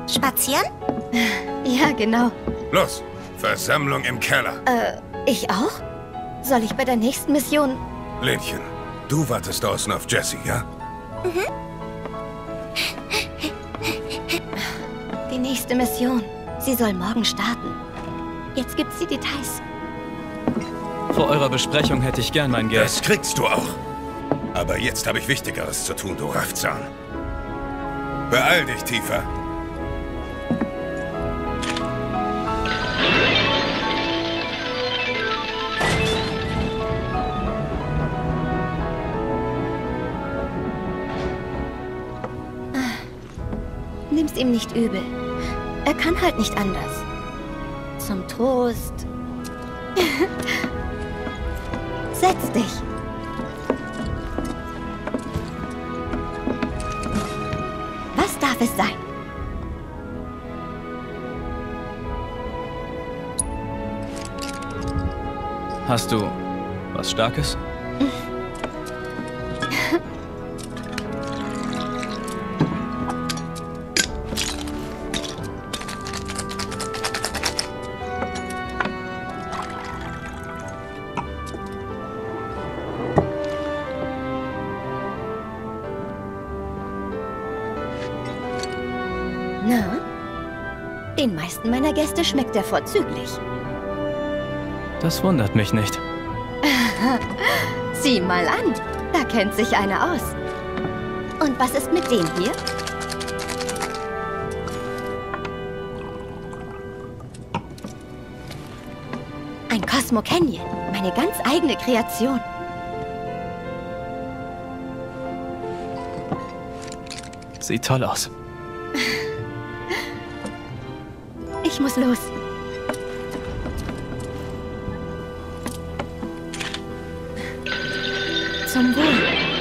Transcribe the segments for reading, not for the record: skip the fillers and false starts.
Spazieren? Ja, genau. Los, Versammlung im Keller. Ich auch? Soll ich bei der nächsten Mission... Lenchen, du wartest draußen auf Jessie, ja? Die nächste Mission. Sie soll morgen starten. Jetzt gibt's die Details. Vor eurer Besprechung hätte ich gern mein Geld. Das kriegst du auch. Aber jetzt habe ich Wichtigeres zu tun, du Raffzahn. Beeil dich, Tifa. Nimm's ihm nicht übel. Er kann halt nicht anders. Zum Trost. Setz dich. Was darf es sein? Hast du was Starkes? Na? Den meisten meiner Gäste schmeckt er vorzüglich. Das wundert mich nicht. Sieh mal an, da kennt sich einer aus. Und was ist mit dem hier? Ein Cosmo Canyon, meine ganz eigene Kreation. Sieht toll aus. Ich muss los. Zum Wohl.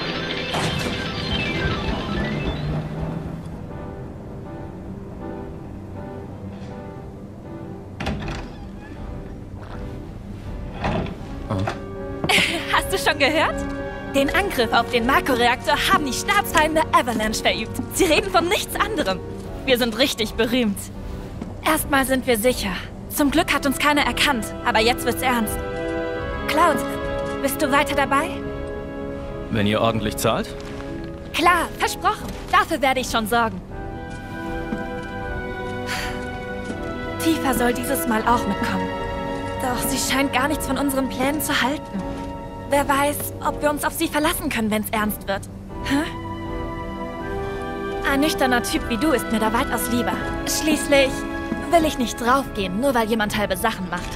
Hast du schon gehört? Den Angriff auf den Makro-Reaktor haben die Staatsfeinde Avalanche verübt. Sie reden von nichts anderem. Wir sind richtig berühmt. Erstmal sind wir sicher. Zum Glück hat uns keiner erkannt, aber jetzt wird's ernst. Cloud, bist du weiter dabei? Wenn ihr ordentlich zahlt? Klar, versprochen. Dafür werde ich schon sorgen. Tifa soll dieses Mal auch mitkommen. Doch sie scheint gar nichts von unseren Plänen zu halten. Wer weiß, ob wir uns auf sie verlassen können, wenn es ernst wird. Hä? Ein nüchterner Typ wie du ist mir da weitaus lieber. Schließlich will ich nicht draufgehen, nur weil jemand halbe Sachen macht.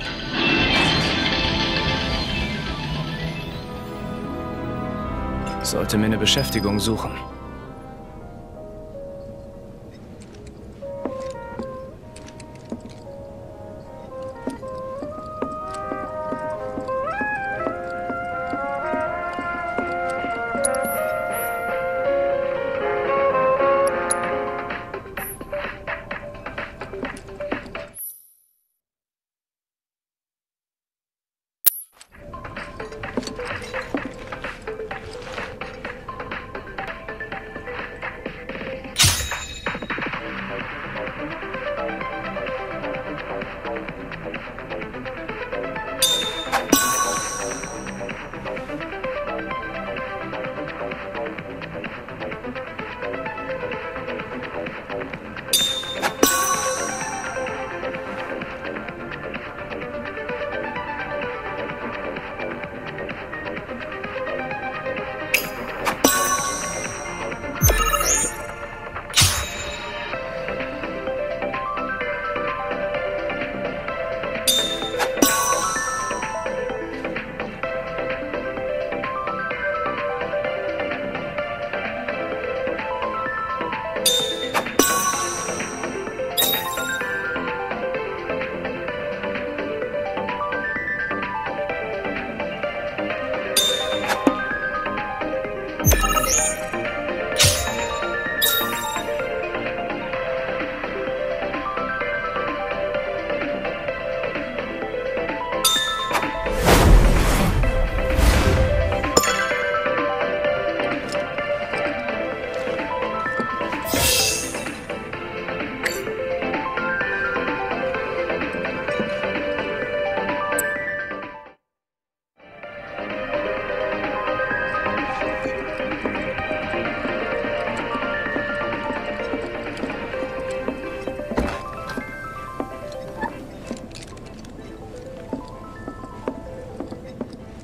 Sollte mir eine Beschäftigung suchen.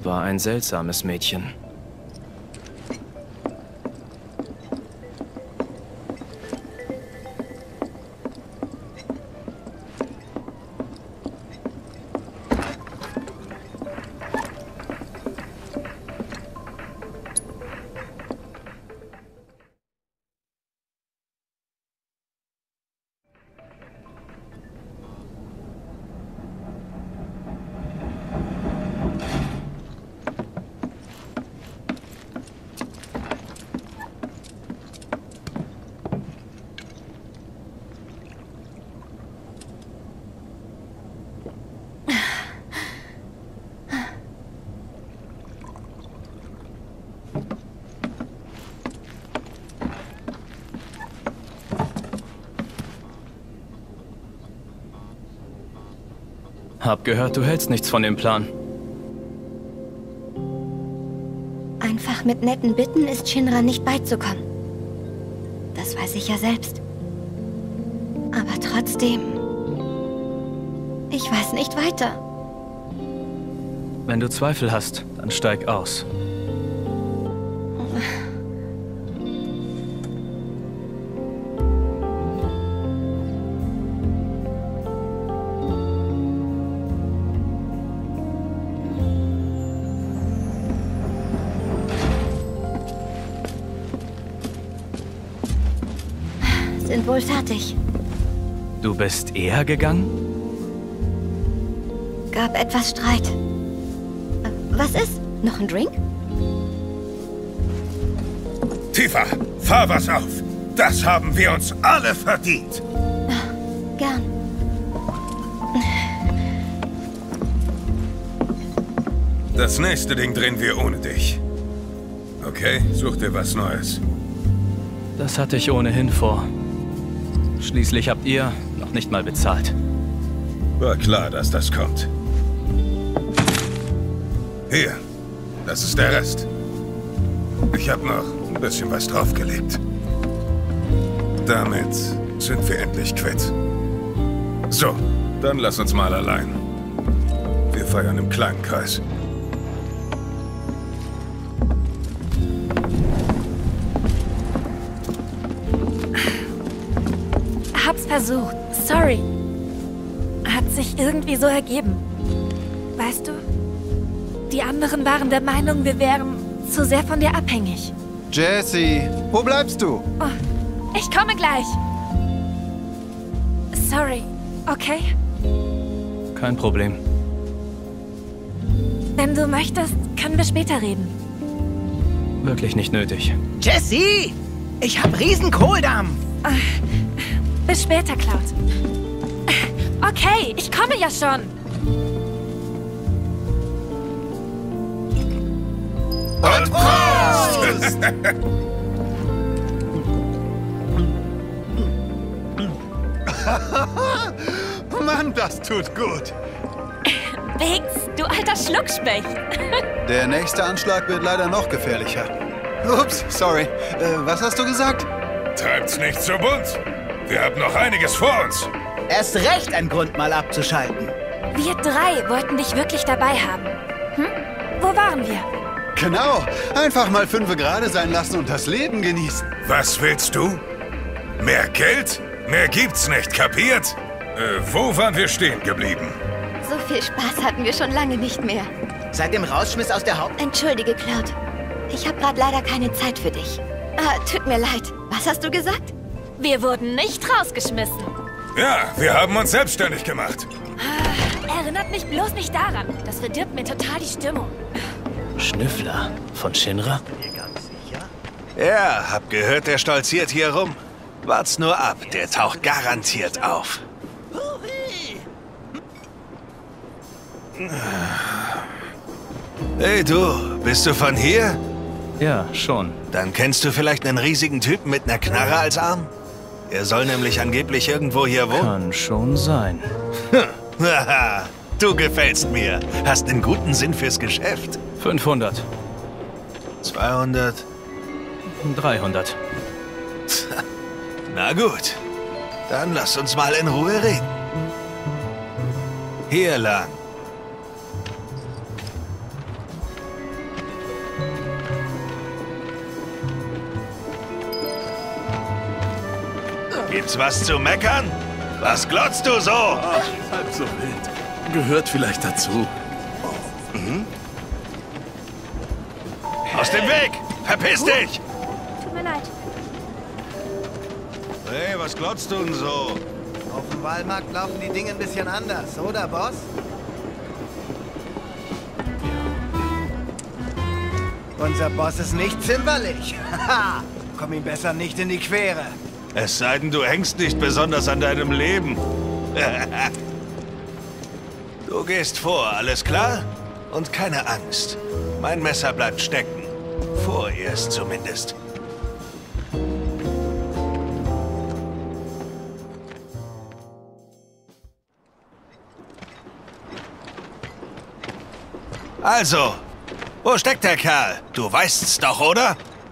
war ein seltsames Mädchen. Hab gehört, du hältst nichts von dem Plan. Einfach mit netten Bitten ist Shinra nicht beizukommen. Das weiß ich ja selbst. Aber trotzdem... Ich weiß nicht weiter. Wenn du Zweifel hast, dann steig aus. Sind wohl fertig. Du bist eher gegangen? Gab etwas Streit. Was ist? Noch ein Drink? Tifa, fahr was auf. Das haben wir uns alle verdient. Gern. Das nächste Ding drehen wir ohne dich. Okay, such dir was Neues. Das hatte ich ohnehin vor. Schließlich habt ihr noch nicht mal bezahlt. War klar, dass das kommt. Hier, das ist der Rest. Ich habe noch ein bisschen was draufgelegt. Damit sind wir endlich quitt. So, dann lass uns mal allein. Wir feiern im kleinen Kreis. Hab's versucht. Sorry. Hat sich irgendwie so ergeben. Weißt du, die anderen waren der Meinung, wir wären zu sehr von dir abhängig. Jessie, wo bleibst du? Oh, ich komme gleich. Sorry, okay? Kein Problem. Wenn du möchtest, können wir später reden. Wirklich nicht nötig. Jessie! Ich hab riesen Kohldampf! Bis später, Cloud. Okay, ich komme ja schon. Und Prost! Mann, das tut gut. Biggs, du alter Schluckspecht. Der nächste Anschlag wird leider noch gefährlicher. Ups, sorry. Was hast du gesagt? Treibt's nicht so bunt. Wir haben noch einiges vor uns. Erst recht ein Grund, mal abzuschalten. Wir drei wollten dich wirklich dabei haben. Hm? Wo waren wir? Genau. Einfach mal 5 gerade sein lassen und das Leben genießen. Was willst du? Mehr Geld? Mehr gibt's nicht, kapiert? Wo waren wir stehen geblieben? So viel Spaß hatten wir schon lange nicht mehr. Seit dem Rausschmiss aus der Haupt... Entschuldige, Cloud. Ich habe gerade leider keine Zeit für dich. Tut mir leid. Was hast du gesagt? Wir wurden nicht rausgeschmissen. Ja, wir haben uns selbstständig gemacht. Erinnert mich bloß nicht daran. Das verdirbt mir total die Stimmung. Schnüffler von Shinra? Ja, hab gehört, der stolziert hier rum. Wart's nur ab, der taucht garantiert auf. Hey du, bist du von hier? Ja, schon. Dann kennst du vielleicht einen riesigen Typen mit einer Knarre als Arm? Er soll nämlich angeblich irgendwo hier wohnen. Kann schon sein. Haha, du gefällst mir. Hast einen guten Sinn fürs Geschäft. 500. 200. 300. Na gut, dann lass uns mal in Ruhe reden. Hier lang. Gibt's was zu meckern? Was glotzt du so? Ach, halb so wild. Gehört vielleicht dazu. Aus dem Weg! Verpiss dich! Tut mir leid. Hey, was glotzt du denn so? Auf dem Walmarkt laufen die Dinge ein bisschen anders, oder, Boss? Unser Boss ist nicht zimperlich. Haha! Komm ihm besser nicht in die Quere. Es sei denn, du hängst nicht besonders an deinem Leben. Du gehst vor, alles klar? Und keine Angst. Mein Messer bleibt stecken. Vorerst zumindest. Also, wo steckt der Kerl? Du weißt's doch, oder?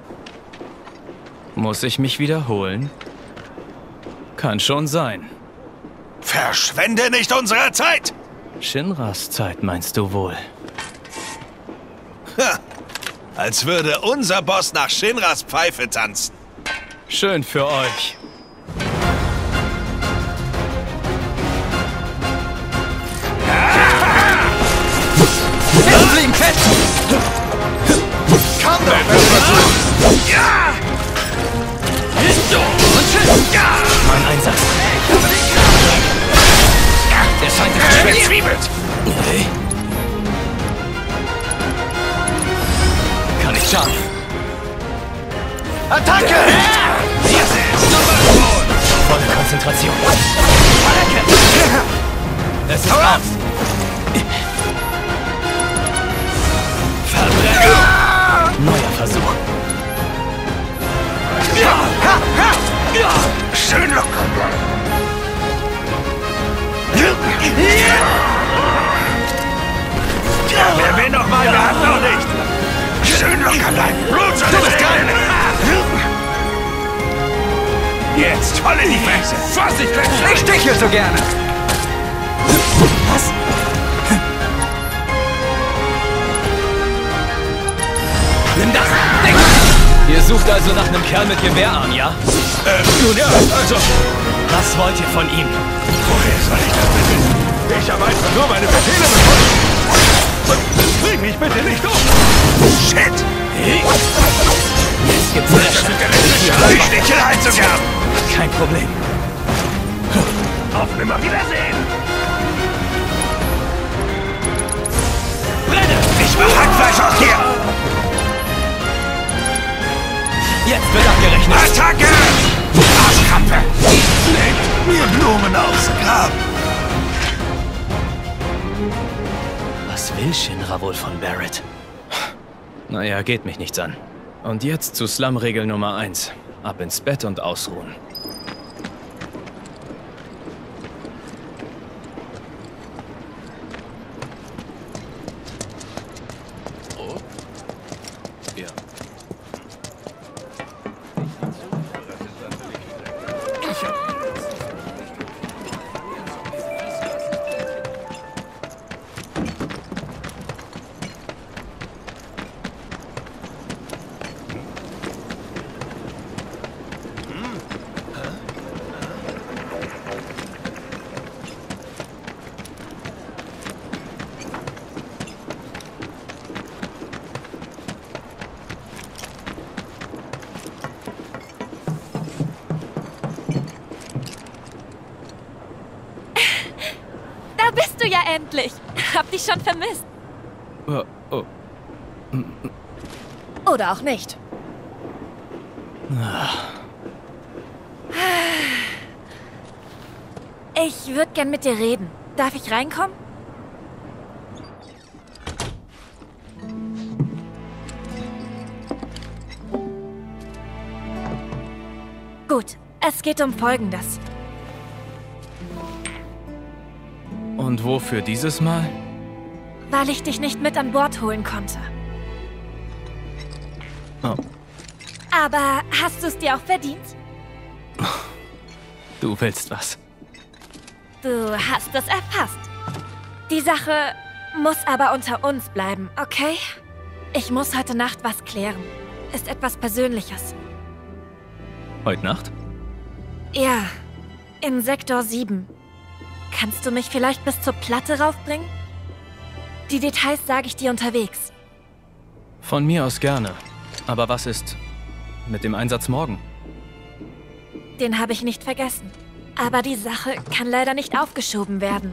Muss ich mich wiederholen? Kann schon sein. Verschwende nicht unsere Zeit! Shinras Zeit meinst du wohl? Ha, als würde unser Boss nach Shinras Pfeife tanzen. Schön für euch. Fliegen fest! Komm doch! Ja! Mein Einsatz. Der Feind ist Verzwiebelt! Okay. Kann nicht schaden. Attacke! Volle Konzentration. Es ist aus. Verbrennen. Neuer Versuch. Schön locker! Wer will noch mal? Wir haben noch nicht! Schön locker bleiben! Blut soll es geil! Jetzt voll in die Fresse! Vorsicht, Ich stiche so gerne! Was? Nimm das! Ihr sucht also nach einem Kerl mit Gewehrarm, ja? Nun ja, also... Was wollt ihr von ihm? Woher soll ich das wissen? Ich habe einfach nur meine Befehle befolgt! Bring mich bitte nicht um! Shit! Jetzt gibt's Flash. Ich Stichelei sogar! Kein Problem. Auf Nimmerwiedersehen! Brenne! Ich mach Hackfleisch aus dir! Jetzt wird abgerechnet. Attacke! Arschkrampe! Legt mir Blumen aufs Grab! Was will Shinra wohl von Barrett? Naja, geht mich nichts an. Und jetzt zu Slum-Regel Nummer 1. Ab ins Bett und ausruhen. Ja. Da bist du ja endlich. Hab dich schon vermisst. Oh. Oder auch nicht. Ich würde gern mit dir reden. Darf ich reinkommen? Gut, es geht um Folgendes. Und wofür dieses Mal? Weil ich dich nicht mit an Bord holen konnte. Oh, Aber hast du es dir auch verdient? du willst was. Du hast es erfasst. Die Sache muss aber unter uns bleiben, okay? Ich muss heute Nacht was klären. Ist etwas Persönliches. Heute Nacht? Ja, in Sektor 7. Kannst du mich vielleicht bis zur Platte raufbringen? Die Details sage ich dir unterwegs. Von mir aus gerne. Aber was ist mit dem Einsatz morgen? Den habe ich nicht vergessen. Aber die Sache kann leider nicht aufgeschoben werden.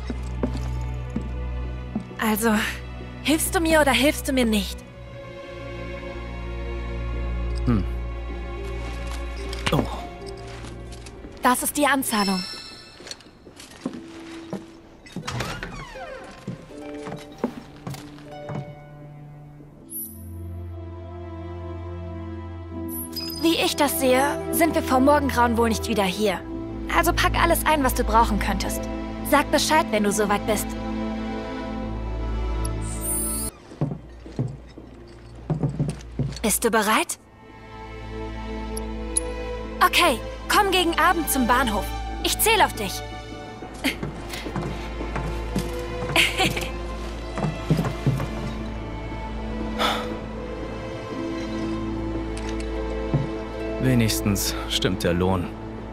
Also, hilfst du mir oder hilfst du mir nicht? Oh. Das ist die Anzahlung. Wie ich das sehe, sind wir vor Morgengrauen wohl nicht wieder hier. Also pack alles ein, was du brauchen könntest. Sag Bescheid, wenn du soweit bist. Bist du bereit? Okay, komm gegen Abend zum Bahnhof. Ich zähle auf dich. Wenigstens stimmt der Lohn.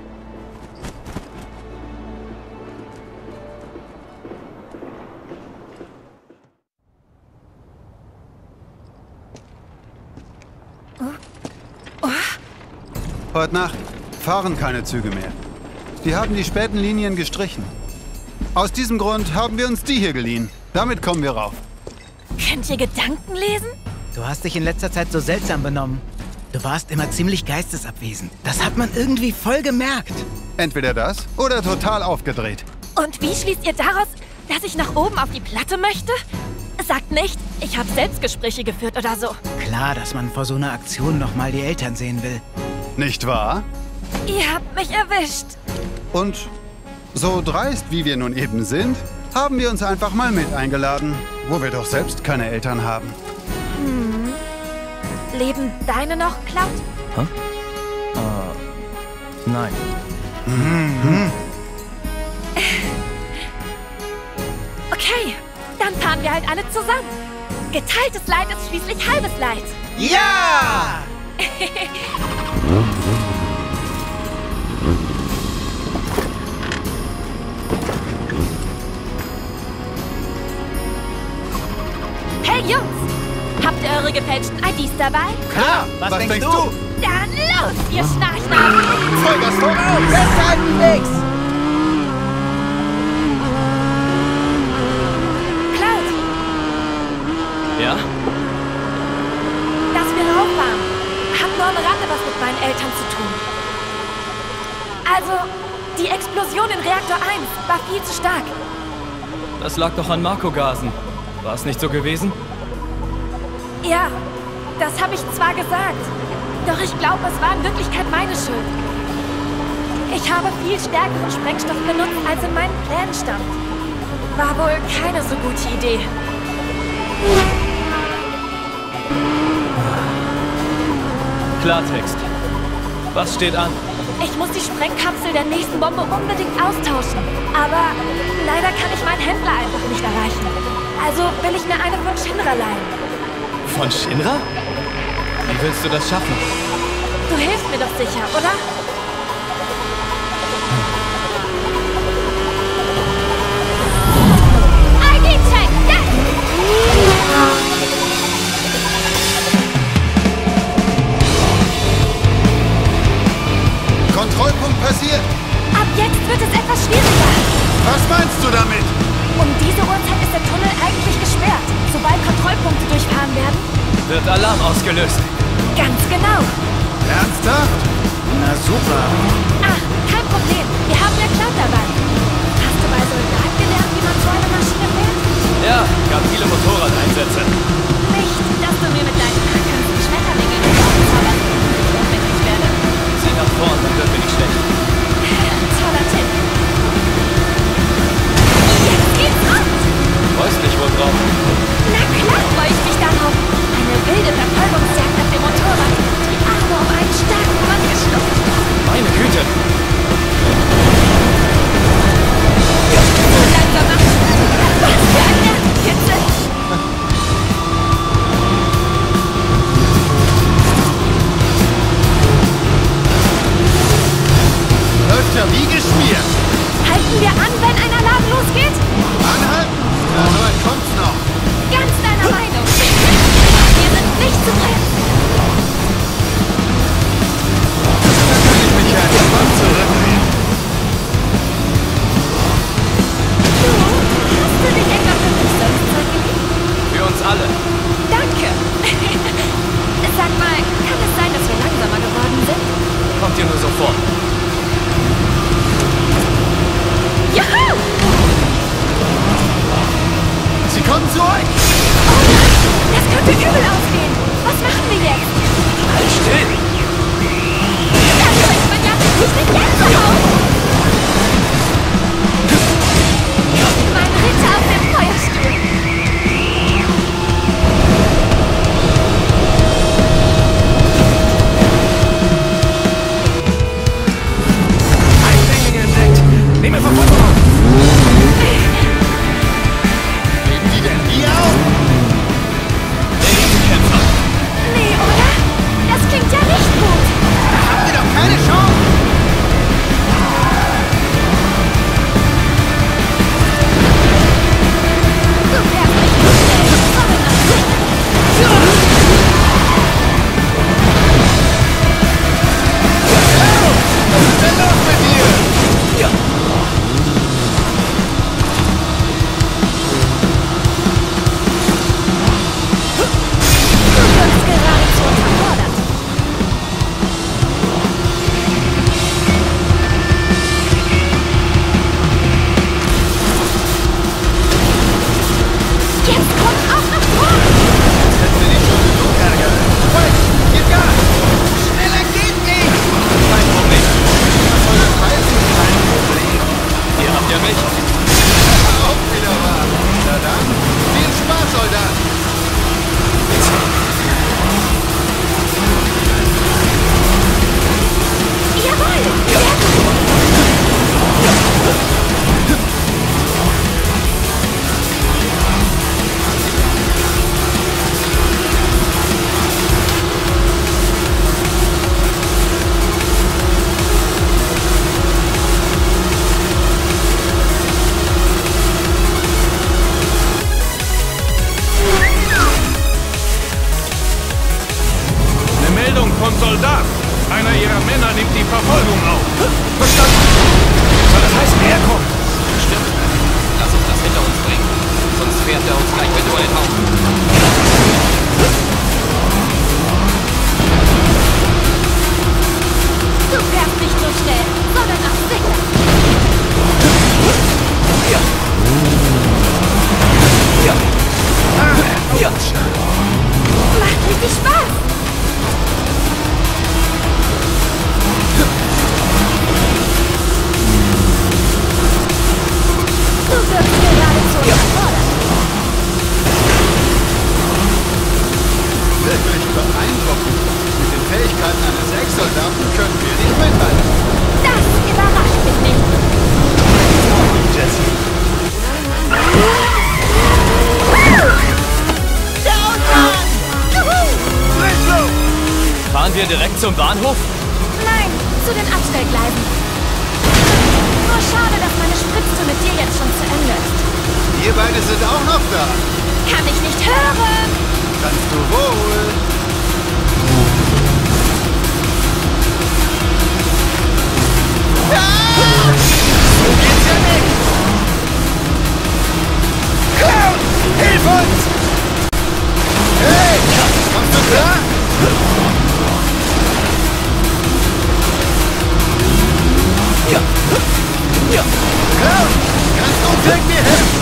Heute Nacht fahren keine Züge mehr. Die haben die späten Linien gestrichen. Aus diesem Grund haben wir uns die hier geliehen. Damit kommen wir rauf. Könnt ihr Gedanken lesen? Du hast dich in letzter Zeit so seltsam benommen. Du warst immer ziemlich geistesabwesend. Das hat man irgendwie voll gemerkt. Entweder das oder total aufgedreht. Und wie schließt ihr daraus, dass ich nach oben auf die Platte möchte? Sagt nicht, ich habe Selbstgespräche geführt oder so. Klar, dass man vor so einer Aktion nochmal die Eltern sehen will. Nicht wahr? Ihr habt mich erwischt. Und so dreist, wie wir nun eben sind, haben wir uns einfach mal mit eingeladen, wo wir doch selbst keine Eltern haben. Leben deine noch, Cloud? Hä? Nein. Okay, dann fahren wir halt alle zusammen. Geteiltes Leid ist schließlich halbes Leid. Ja! Hey Jungs, habt ihr eure gefälschten IDs dabei? Klar, was denkst du? Dann los, ihr Schnarchnasen! Vollgas voraus! Festhalten, nix! Cloud, Ja? dass wir rauffahren, hat nur am Rande was mit meinen Eltern zu tun. Also, die Explosion in Reaktor 1 war viel zu stark. Das lag doch an Marco-Gasen. War es nicht so gewesen? Ja, das habe ich zwar gesagt, doch ich glaube, es war in Wirklichkeit meine Schuld. Ich habe viel stärkeren Sprengstoff benutzt, als in meinen Plänen stand. War wohl keine so gute Idee. Klartext. Was steht an? Ich muss die Sprengkapsel der nächsten Bombe unbedingt austauschen. Aber leider kann ich meinen Händler einfach nicht erreichen. Also will ich mir eine von Shinra leihen. Von Shinra? Wie willst du das schaffen? Du hilfst mir doch sicher, oder? ID-Check! Yes! Kontrollpunkt passiert! Ab jetzt wird es etwas schwieriger. Was meinst du damit? Um diese Uhrzeit ist der Tunnel eigentlich gesperrt. Sobald Kontrollpunkte durchfahren werden. Wird Alarm ausgelöst. Ganz genau. Ernsthaft? Na super. Ach, kein Problem. Wir haben ja Cloud dabei. Hast du bei Soldat gelernt, wie man so eine Maschine fährt? Ja, gab viele Motorradeinsätze. Nicht, dass du mir mit deinen Künsten Schmetterlinge zauberst, wenn ich ohnmächtig werde. Sieh nach vorn, dann wird mir nicht schlecht. Toller Tipp. Jetzt geht's ab! Freust dich wohl drauf? Na klar freue ich mich darauf. Eine wilde Verfolgungsjagd auf dem Motorrad. Die Arme um einen starken Mann geschluckt. Meine Güte! Macht richtig Spaß! Du wirkst geradezu überfordert. Wirklich beeindruckend. Mit den Fähigkeiten eines Ex-Soldaten können wir nicht mithalten. Das überrascht mich nicht. Jesse. Der Autobahn! Fahren wir direkt zum Bahnhof? Nein, zu den Abstellgleisen. Nur schade, dass meine Spritztour mit dir jetzt schon zu Ende ist. Ihr beide sind auch noch da. Kann ich nicht hören! Kannst du wohl. So geht's ja nicht! Clown! Hilf uns! Hey! Kommst du klar? Clown! Kannst du uns irgendwie helfen?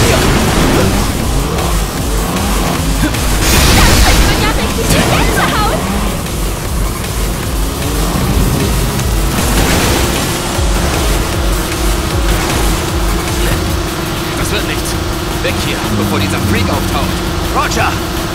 Ich bin ja richtig die Gänsehaut! Das wird nichts. Weg hier, bevor dieser Freak auftaucht. Roger!